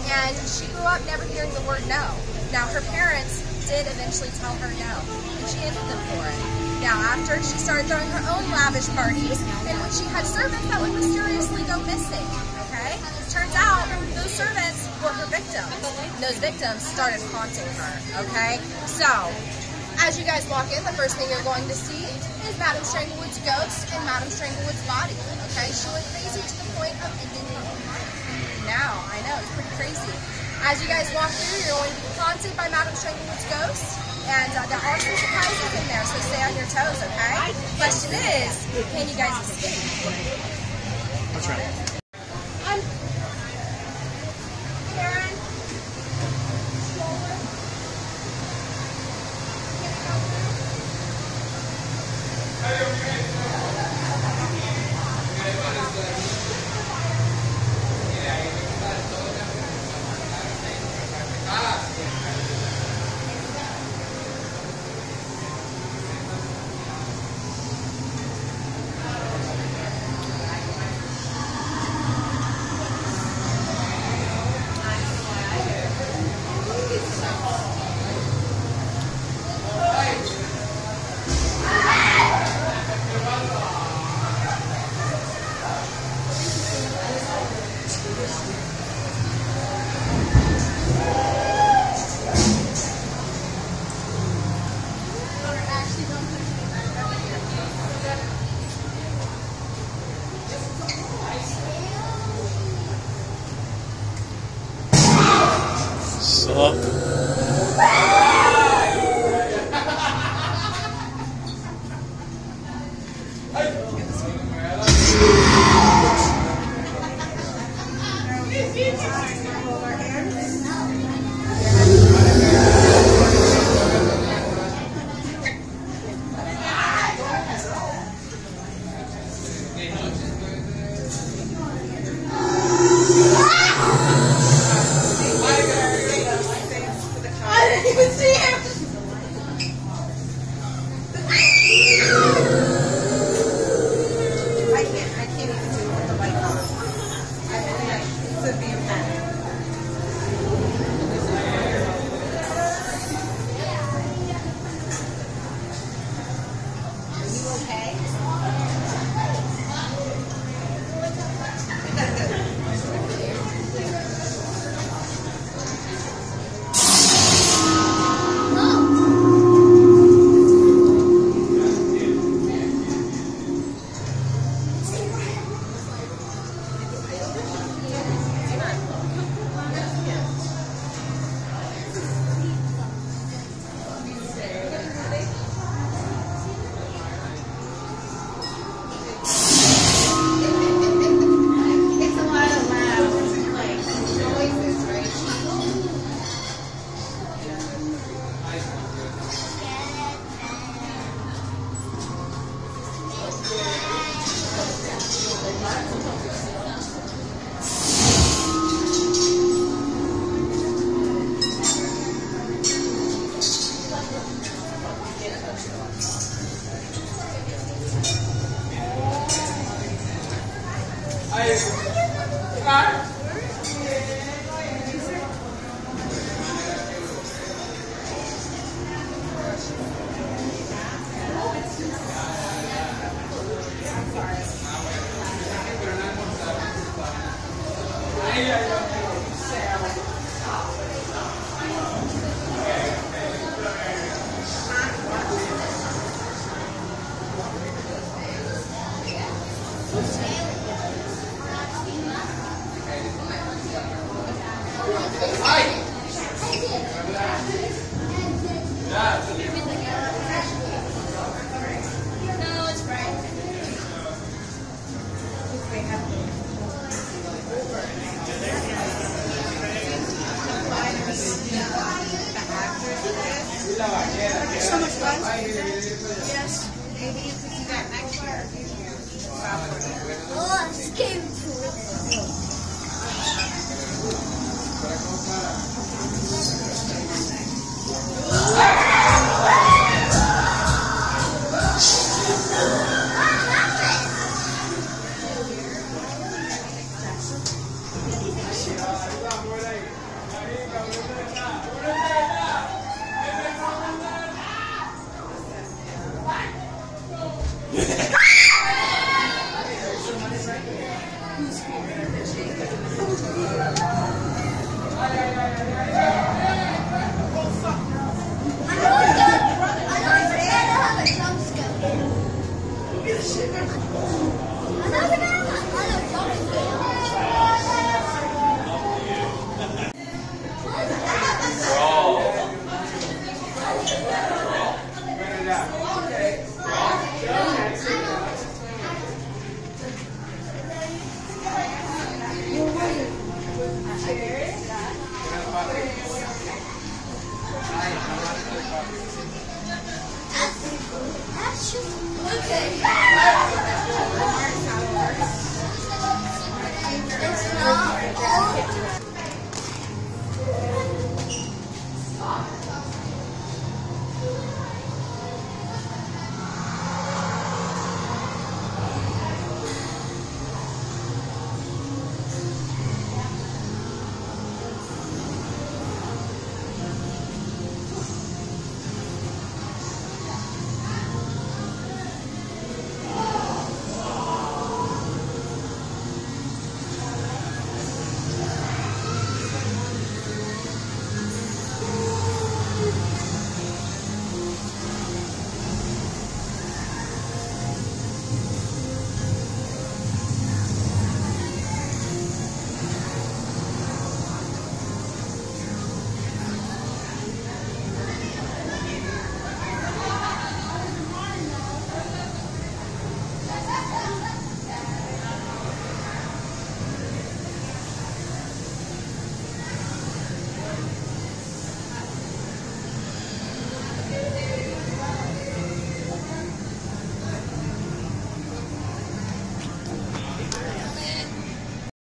And she grew up never hearing the word no. Now, her parents did eventually tell her no, and she hated them for it. Now, after she started throwing her own lavish parties, in which she had servants that would mysteriously go missing, okay? Turns out, those servants were her victims. And those victims started haunting her, okay? So, as you guys walk in, the first thing you're going to see is Madame Stranglewood's ghost and Madame Stranglewood's body, okay? She went crazy to the point of ending her own life. Now, I know, it's pretty crazy. As you guys walk through, you're going to be haunted by Madame Stranglewood's ghost, and there are some surprises in there, so stay on your toes, okay? Question is, can you guys escape? That's right. Karen? So much fun. Yes. Maybe you could do that next year. Oh, escape to Okay.